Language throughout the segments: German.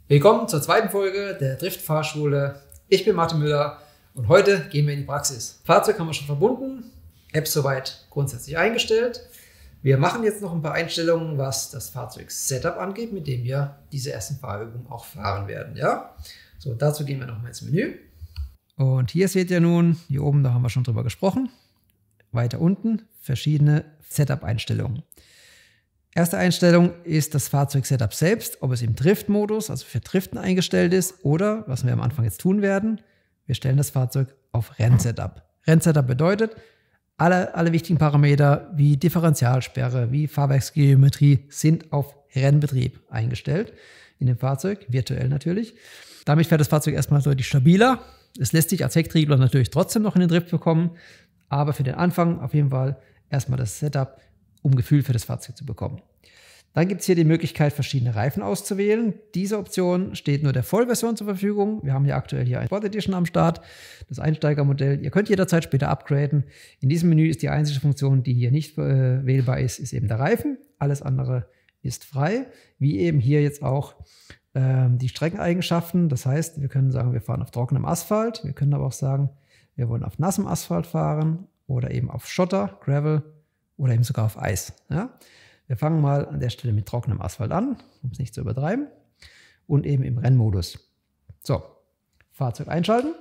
Willkommen zur zweiten Folge der Drift-Fahrschule. Ich bin Martin Müller und heute gehen wir in die Praxis. Fahrzeug haben wir schon verbunden, App soweit grundsätzlich eingestellt. Wir machen jetzt noch ein paar Einstellungen, was das Fahrzeug-Setup angeht, mit dem wir diese ersten Fahrübungen auch fahren werden. Ja? So, dazu gehen wir nochmal ins Menü. Und hier seht ihr nun, hier oben, da haben wir schon drüber gesprochen, weiter unten verschiedene Setup-Einstellungen. Erste Einstellung ist das Fahrzeug-Setup selbst, ob es im Drift-Modus, also für Driften eingestellt ist, oder, was wir am Anfang jetzt tun werden, wir stellen das Fahrzeug auf Renn-Setup. Renn-Setup bedeutet, alle wichtigen Parameter wie Differentialsperre, wie Fahrwerksgeometrie sind auf Rennbetrieb eingestellt in dem Fahrzeug, virtuell natürlich. Damit fährt das Fahrzeug erstmal deutlich stabiler. Es lässt sich als Hecktriebler natürlich trotzdem noch in den Drift bekommen, aber für den Anfang auf jeden Fall erstmal das Setup, um Gefühl für das Fahrzeug zu bekommen. Dann gibt es hier die Möglichkeit, verschiedene Reifen auszuwählen. Diese Option steht nur der Vollversion zur Verfügung. Wir haben ja aktuell hier ein Sport Edition am Start, das Einsteigermodell. Ihr könnt jederzeit später upgraden. In diesem Menü ist die einzige Funktion, die hier nicht wählbar ist, eben der Reifen. Alles andere ist frei, wie eben hier jetzt auch die Streckeneigenschaften. Das heißt, wir können sagen, wir fahren auf trockenem Asphalt. Wir können aber auch sagen, wir wollen auf nassem Asphalt fahren oder eben auf Schotter, Gravel, oder eben sogar auf Eis. Ja? Wir fangen mal an der Stelle mit trockenem Asphalt an, um es nicht zu übertreiben. Und eben im Rennmodus. So, Fahrzeug einschalten.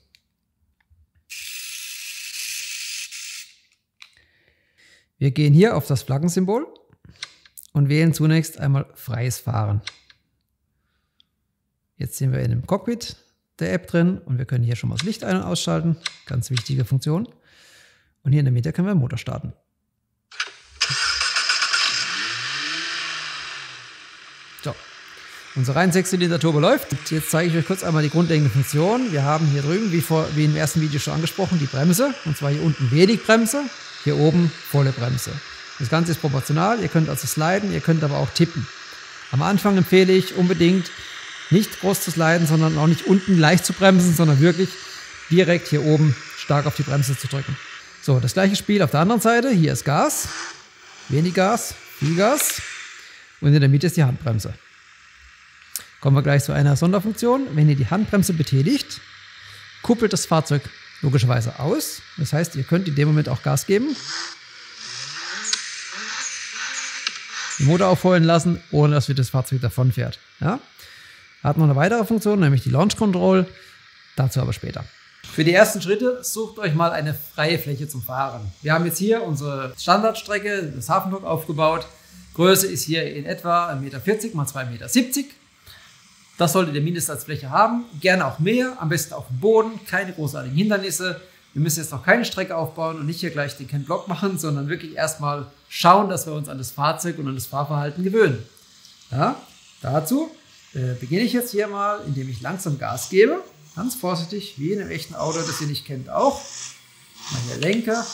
Wir gehen hier auf das Flaggensymbol und wählen zunächst einmal freies Fahren. Jetzt sind wir in dem Cockpit der App drin und wir können hier schon mal das Licht ein- und ausschalten. Ganz wichtige Funktion. Und hier in der Mitte können wir den Motor starten. So, unser rein 6-Zylinder Turbo läuft. Und jetzt zeige ich euch kurz einmal die grundlegende Funktion. Wir haben hier drüben, wie im ersten Video schon angesprochen, die Bremse. Und zwar hier unten wenig Bremse, hier oben volle Bremse. Das Ganze ist proportional. Ihr könnt also sliden, ihr könnt aber auch tippen. Am Anfang empfehle ich unbedingt nicht groß zu sliden, sondern auch nicht unten leicht zu bremsen, sondern wirklich direkt hier oben stark auf die Bremse zu drücken. So, das gleiche Spiel auf der anderen Seite. Hier ist Gas, wenig Gas, viel Gas. Und in der Mitte ist die Handbremse. Kommen wir gleich zu einer Sonderfunktion. Wenn ihr die Handbremse betätigt, kuppelt das Fahrzeug logischerweise aus. Das heißt, ihr könnt in dem Moment auch Gas geben, den Motor aufheulen lassen, ohne dass das Fahrzeug davonfährt. Ja? Hat noch eine weitere Funktion, nämlich die Launch Control. Dazu aber später. Für die ersten Schritte sucht euch mal eine freie Fläche zum Fahren. Wir haben jetzt hier unsere Standardstrecke, das Hafendock, aufgebaut. Größe ist hier in etwa 1,40 Meter x 2,70 Meter. Das solltet ihr mindestens als Fläche haben. Gerne auch mehr, am besten auf dem Boden, keine großartigen Hindernisse. Wir müssen jetzt noch keine Strecke aufbauen und nicht hier gleich den Ken-Block machen, sondern wirklich erstmal schauen, dass wir uns an das Fahrzeug und an das Fahrverhalten gewöhnen. Ja, dazu beginne ich jetzt hier mal, indem ich langsam Gas gebe. Ganz vorsichtig, wie in einem echten Auto, das ihr nicht kennt auch. Mal hier Lenker.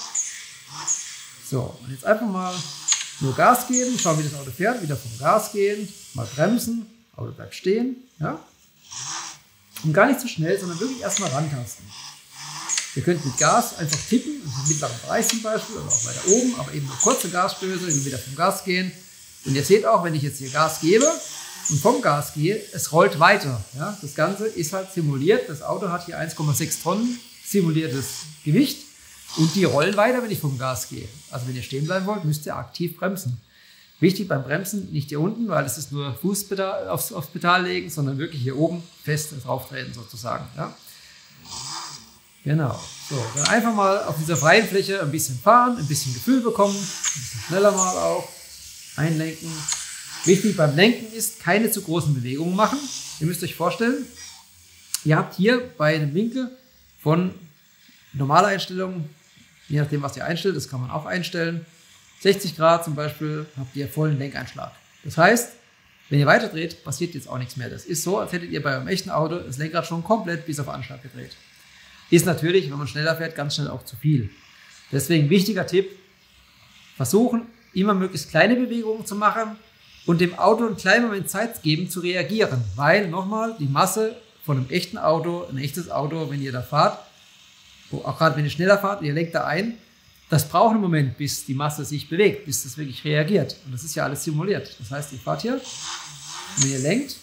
So, und jetzt einfach mal nur Gas geben, schauen, wie das Auto fährt, wieder vom Gas gehen, mal bremsen, Auto bleibt stehen. Ja? Und gar nicht zu schnell, sondern wirklich erstmal rantasten. Ihr könnt mit Gas einfach tippen, im mittleren Bereich zum Beispiel, oder auch weiter oben, aber eben nur kurze Gasstöße, und wieder vom Gas gehen. Und ihr seht auch, wenn ich jetzt hier Gas gebe und vom Gas gehe, es rollt weiter. Ja? Das Ganze ist halt simuliert, das Auto hat hier 1,6 Tonnen simuliertes Gewicht. Und die rollen weiter, wenn ich vom Gas gehe. Also wenn ihr stehen bleiben wollt, müsst ihr aktiv bremsen. Wichtig beim Bremsen, nicht hier unten, weil es ist nur Fußpedal aufs Pedal legen, sondern wirklich hier oben fest drauf treten sozusagen. Ja? Genau. So, dann einfach mal auf dieser freien Fläche ein bisschen fahren, ein bisschen Gefühl bekommen, ein bisschen schneller mal auch, einlenken. Wichtig beim Lenken ist, keine zu großen Bewegungen machen. Ihr müsst euch vorstellen, ihr habt hier bei einem Winkel von normaler Einstellung, je nachdem, was ihr einstellt, das kann man auch einstellen. 60 Grad zum Beispiel habt ihr vollen Lenkeinschlag. Das heißt, wenn ihr weiterdreht, passiert jetzt auch nichts mehr. Das ist so, als hättet ihr bei einem echten Auto das Lenkrad schon komplett bis auf Anschlag gedreht. Ist natürlich, wenn man schneller fährt, ganz schnell auch zu viel. Deswegen wichtiger Tipp, versuchen, immer möglichst kleine Bewegungen zu machen und dem Auto einen kleinen Moment Zeit geben, zu reagieren. Weil, nochmal, die Masse von einem echten Auto, ein echtes Auto, wenn ihr da fahrt, auch gerade wenn ihr schneller fahrt, ihr lenkt da ein, das braucht einen Moment, bis die Masse sich bewegt, bis das wirklich reagiert. Und das ist ja alles simuliert. Das heißt, ihr fahrt hier, und wenn ihr lenkt,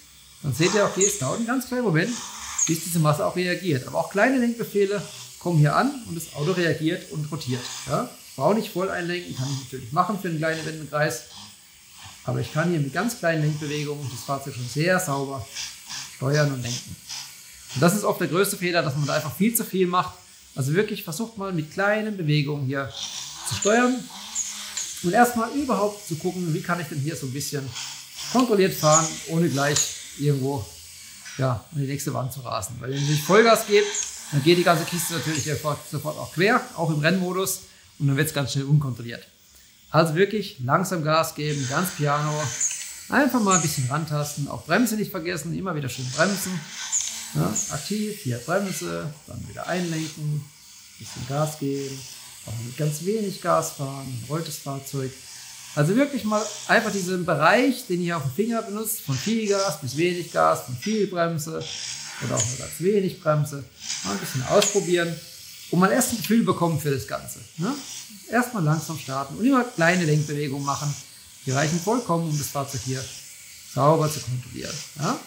dann seht ihr auch hier, es dauert einen ganz kleinen Moment, bis diese Masse auch reagiert. Aber auch kleine Lenkbefehle kommen hier an und das Auto reagiert und rotiert. Ja? Ich brauche nicht voll einlenken, kann ich natürlich machen für einen kleinen Wendekreis. Aber ich kann hier mit ganz kleinen Lenkbewegungen das Fahrzeug schon sehr sauber steuern und lenken. Und das ist oft der größte Fehler, dass man da einfach viel zu viel macht. Also wirklich versucht mal mit kleinen Bewegungen hier zu steuern und erstmal überhaupt zu gucken, wie kann ich denn hier so ein bisschen kontrolliert fahren, ohne gleich irgendwo an die nächste Wand zu rasen. Weil wenn ich Vollgas gebe, dann geht die ganze Kiste natürlich sofort auch quer, auch im Rennmodus, und dann wird es ganz schnell unkontrolliert. Also wirklich langsam Gas geben, ganz piano, einfach mal ein bisschen rantasten, auch Bremse nicht vergessen, immer wieder schön bremsen. Ja, aktiv, hier Bremse, dann wieder einlenken, bisschen Gas geben, auch mit ganz wenig Gas fahren, rollt das Fahrzeug. Also wirklich mal einfach diesen Bereich, den ihr auf dem Finger benutzt, von viel Gas bis wenig Gas, von viel Bremse oder auch nur ganz wenig Bremse, mal ein bisschen ausprobieren und mal erst ein Gefühl bekommen für das Ganze. Ne? Erstmal langsam starten und immer kleine Lenkbewegungen machen. Die reichen vollkommen, um das Fahrzeug hier sauber zu kontrollieren. Ja?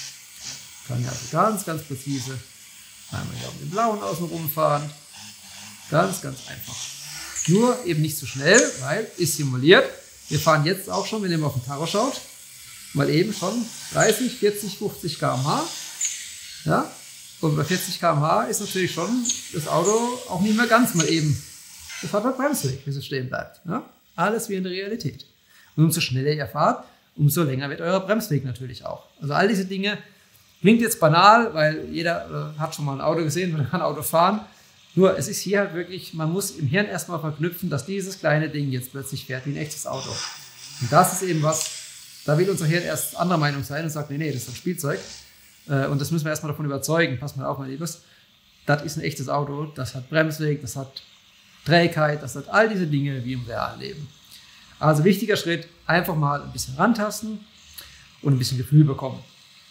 Kann ja also ganz, ganz präzise einmal hier um den blauen außen rumfahren. Ganz, ganz einfach. Nur eben nicht zu schnell, weil ist simuliert. Wir fahren jetzt auch schon, wenn ihr mal auf den Tacho schaut, mal eben schon 30, 40, 50 km/h. Ja? Und bei 40 km/h ist natürlich schon das Auto auch nicht mehr ganz mal eben. Das hat halt Bremsweg, bis es stehen bleibt. Ja? Alles wie in der Realität. Und umso schneller ihr fahrt, umso länger wird euer Bremsweg natürlich auch. Also all diese Dinge klingt jetzt banal, weil jeder hat schon mal ein Auto gesehen und kann Auto fahren. Nur es ist hier halt wirklich, man muss im Hirn erstmal verknüpfen, dass dieses kleine Ding jetzt plötzlich fährt wie ein echtes Auto. Und das ist eben was, da will unser Hirn erst anderer Meinung sein und sagt, nee, das ist ein Spielzeug. Und das müssen wir erstmal davon überzeugen. Pass mal auf, mein Liebes. Das ist ein echtes Auto, das hat Bremsweg, das hat Trägheit, das hat all diese Dinge wie im realen Leben. Also wichtiger Schritt, einfach mal ein bisschen rantasten und ein bisschen Gefühl bekommen.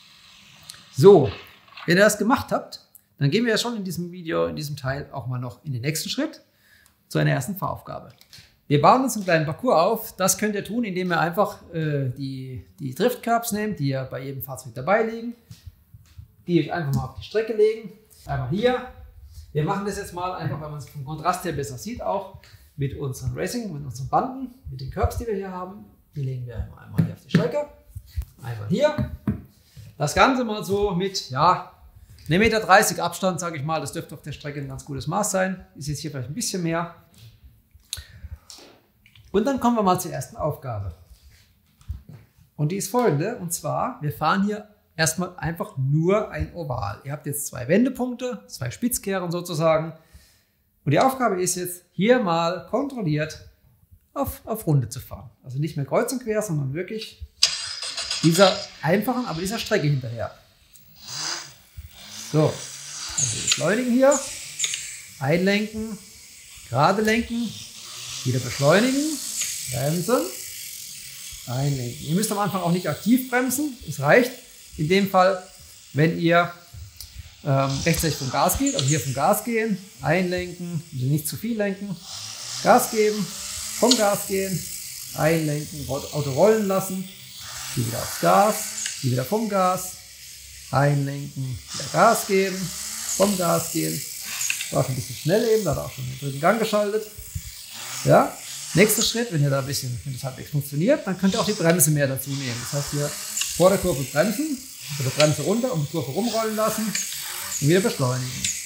So, wenn ihr das gemacht habt, dann gehen wir ja schon in diesem Video, in diesem Teil auch mal noch in den nächsten Schritt zu einer ersten Fahraufgabe. Wir bauen uns einen kleinen Parcours auf. Das könnt ihr tun, indem ihr einfach die Driftcurbs nehmt, die ja bei jedem Fahrzeug dabei liegen. Die einfach mal auf die Strecke legen. Einmal hier. Wir machen das jetzt mal einfach, weil man es vom Kontrast her besser sieht, auch mit unseren Racing, mit unseren Banden, mit den Curbs, die wir hier haben. Die legen wir einmal hier auf die Strecke. Einmal hier. Das Ganze mal so mit, 1,30 Meter Abstand, sage ich mal. Das dürfte auf der Strecke ein ganz gutes Maß sein. Ist jetzt hier vielleicht ein bisschen mehr. Und dann kommen wir mal zur ersten Aufgabe. Und die ist folgende. Und zwar, wir fahren hier erstmal einfach nur ein Oval. Ihr habt jetzt 2 Wendepunkte, 2 Spitzkehren sozusagen. Und die Aufgabe ist jetzt, hier mal kontrolliert auf Runde zu fahren. Also nicht mehr kreuz und quer, sondern wirklich dieser einfachen, aber dieser Strecke hinterher. So, also wir beschleunigen hier, einlenken, gerade lenken, wieder beschleunigen, bremsen, einlenken. Ihr müsst am Anfang auch nicht aktiv bremsen, es reicht in dem Fall, wenn ihr rechtzeitig vom Gas geht, also hier vom Gas gehen, einlenken, also nicht zu viel lenken, Gas geben, vom Gas gehen, einlenken, Auto rollen lassen, hier wieder aufs Gas, hier wieder vom Gas, einlenken, wieder Gas geben, vom Gas gehen. War schon ein bisschen schnell eben, da hat er auch schon den dritten Gang geschaltet. Ja, nächster Schritt, wenn das halbwegs funktioniert, dann könnt ihr auch die Bremse mehr dazu nehmen. Das heißt, hier vor der Kurve bremsen, oder Bremse runter und die Kurve rumrollen lassen und wieder beschleunigen.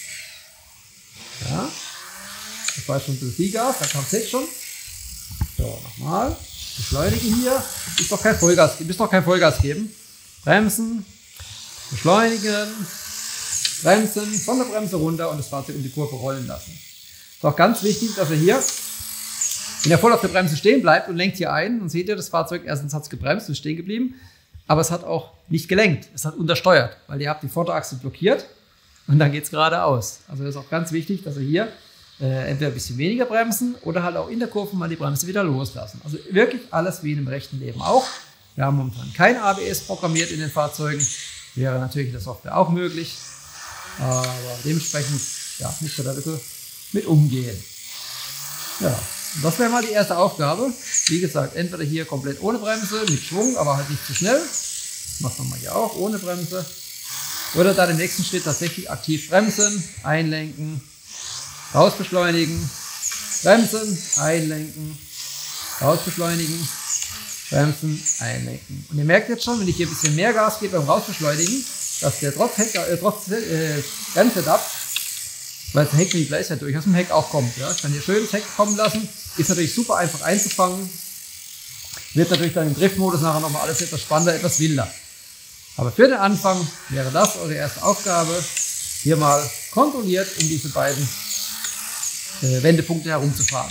Ja, das war schon ein bisschen viel Gas, da kam es jetzt schon. So, nochmal. Beschleunigen hier. Ihr müsst noch kein Vollgas geben. Bremsen, beschleunigen, bremsen, von der Bremse runter und das Fahrzeug um die Kurve rollen lassen. Ist auch ganz wichtig, dass ihr hier, wenn ihr voll auf der Bremse stehen bleibt und lenkt hier ein, dann seht ihr, das Fahrzeug erstens hat es gebremst und ist stehen geblieben, aber es hat auch nicht gelenkt, es hat untersteuert, weil ihr habt die Vorderachse blockiert und dann geht es geradeaus. Also das ist auch ganz wichtig, dass ihr hier entweder ein bisschen weniger bremsen oder halt auch in der Kurve mal die Bremse wieder loslassen. Also wirklich alles wie in dem rechten Leben auch. Wir haben momentan kein ABS programmiert in den Fahrzeugen. Wäre natürlich in der Software auch möglich. Aber dementsprechend müsst ihr da ein bisschen mit umgehen. Ja, und das wäre mal die erste Aufgabe. Wie gesagt, entweder hier komplett ohne Bremse, mit Schwung, aber halt nicht zu schnell. Machen wir mal hier auch ohne Bremse. Oder dann im nächsten Schritt tatsächlich aktiv bremsen, einlenken, rausbeschleunigen, bremsen, einlenken, rausbeschleunigen, bremsen, einlenken. Und ihr merkt jetzt schon, wenn ich hier ein bisschen mehr Gas gebe beim Rausbeschleunigen, dass der trotz Bremssetup, weil das Heck nicht gleichzeitig durch aus dem Heck auch kommt. Ja? Ich kann hier schön das Heck kommen lassen, ist natürlich super einfach einzufangen, wird natürlich dann im Driftmodus nachher nochmal alles etwas spannender, etwas wilder. Aber für den Anfang wäre das eure erste Aufgabe, hier mal kontrolliert um diese beiden Wendepunkte herumzufahren.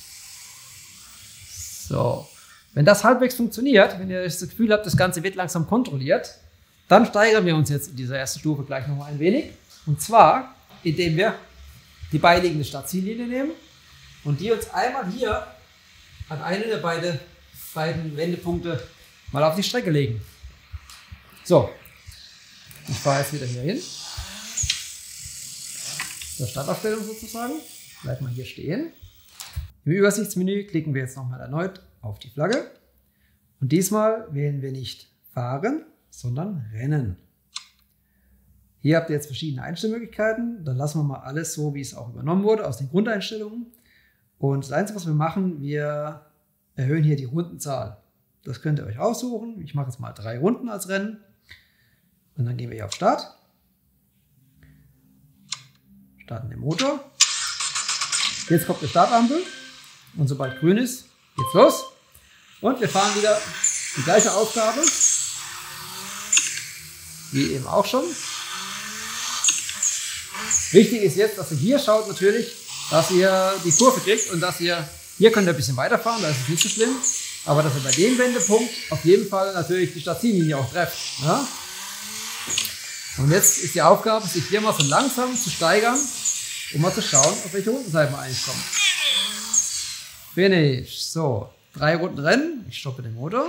So, wenn das halbwegs funktioniert, wenn ihr das Gefühl habt, das Ganze wird langsam kontrolliert, dann steigern wir uns jetzt in dieser ersten Stufe gleich nochmal ein wenig. Und zwar, indem wir die beiliegende Startziellinie nehmen und die uns einmal hier an eine der beiden Wendepunkte mal auf die Strecke legen. So, ich fahre jetzt wieder hier hin. Zur Startaufstellung sozusagen. Bleib mal hier stehen. Im Übersichtsmenü klicken wir jetzt nochmal erneut auf die Flagge. Und diesmal wählen wir nicht Fahren, sondern Rennen. Hier habt ihr jetzt verschiedene Einstellmöglichkeiten. Dann lassen wir mal alles so, wie es auch übernommen wurde, aus den Grundeinstellungen. Und das Einzige, was wir machen, wir erhöhen hier die Rundenzahl. Das könnt ihr euch aussuchen. Ich mache jetzt mal 3 Runden als Rennen. Und dann gehen wir hier auf Start. Starten den Motor. Jetzt kommt die Startampel. Und sobald grün ist, geht's los. Und wir fahren wieder die gleiche Aufgabe. Wie eben auch schon. Wichtig ist jetzt, dass ihr hier schaut natürlich, dass ihr die Kurve kriegt und dass ihr, hier könnt ihr ein bisschen weiterfahren, da ist es nicht so schlimm. Aber dass ihr bei dem Wendepunkt auf jeden Fall natürlich die Startziellinie auch trefft. Ja? Und jetzt ist die Aufgabe, sich hier mal so langsam zu steigern, um mal zu schauen, auf welche Rundenseite man eigentlich kommt. Finish. So, 3 Runden Rennen. Ich stoppe den Motor.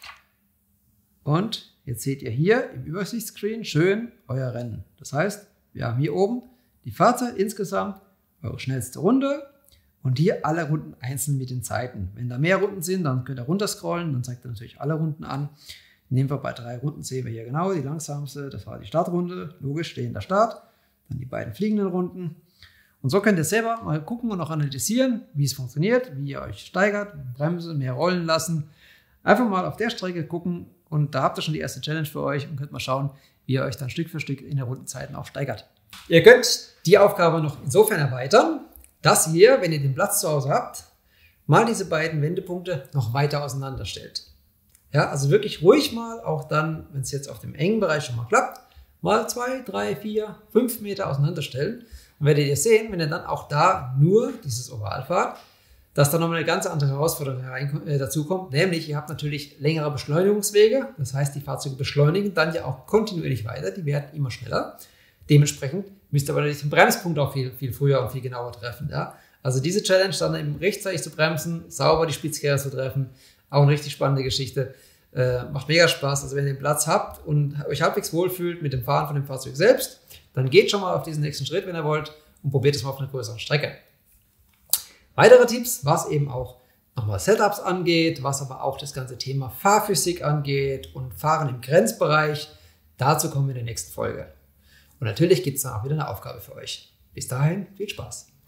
Und jetzt seht ihr hier im Übersichtsscreen schön euer Rennen. Das heißt, wir haben hier oben die Fahrzeit insgesamt, eure schnellste Runde und hier alle Runden einzeln mit den Zeiten. Wenn da mehr Runden sind, dann könnt ihr runterscrollen, dann zeigt er natürlich alle Runden an. Nehmen wir bei 3 Runden, sehen wir hier genau die langsamste, das war die Startrunde, logisch, stehender Start, dann die beiden fliegenden Runden. Und so könnt ihr selber mal gucken und auch analysieren, wie es funktioniert, wie ihr euch steigert, Bremse, mehr rollen lassen. Einfach mal auf der Strecke gucken und da habt ihr schon die erste Challenge für euch und könnt mal schauen, wie ihr euch dann Stück für Stück in den Rundenzeiten auch steigert. Ihr könnt die Aufgabe noch insofern erweitern, dass ihr, wenn ihr den Platz zu Hause habt, mal diese beiden Wendepunkte noch weiter auseinander stellt. Ja, also wirklich ruhig mal, auch dann, wenn es jetzt auf dem engen Bereich schon mal klappt, mal 2, 3, 4, 5 Meter auseinanderstellen. Und werdet ihr sehen, wenn ihr dann auch da nur dieses Oval fahrt, dass da nochmal eine ganz andere Herausforderung dazu kommt, nämlich ihr habt natürlich längere Beschleunigungswege, das heißt, die Fahrzeuge beschleunigen dann ja auch kontinuierlich weiter, die werden immer schneller. Dementsprechend müsst ihr aber natürlich den Bremspunkt auch viel, viel früher und viel genauer treffen. Ja? Also diese Challenge dann eben rechtzeitig zu bremsen, sauber die Spitzkehre zu treffen, auch eine richtig spannende Geschichte. Macht mega Spaß. Also wenn ihr den Platz habt und euch halbwegs wohlfühlt mit dem Fahren von dem Fahrzeug selbst, dann geht schon mal auf diesen nächsten Schritt, wenn ihr wollt, und probiert es mal auf einer größeren Strecke. Weitere Tipps, was eben auch nochmal Setups angeht, was aber auch das ganze Thema Fahrphysik angeht und Fahren im Grenzbereich, dazu kommen wir in der nächsten Folge. Und natürlich gibt es dann auch wieder eine Aufgabe für euch. Bis dahin, viel Spaß!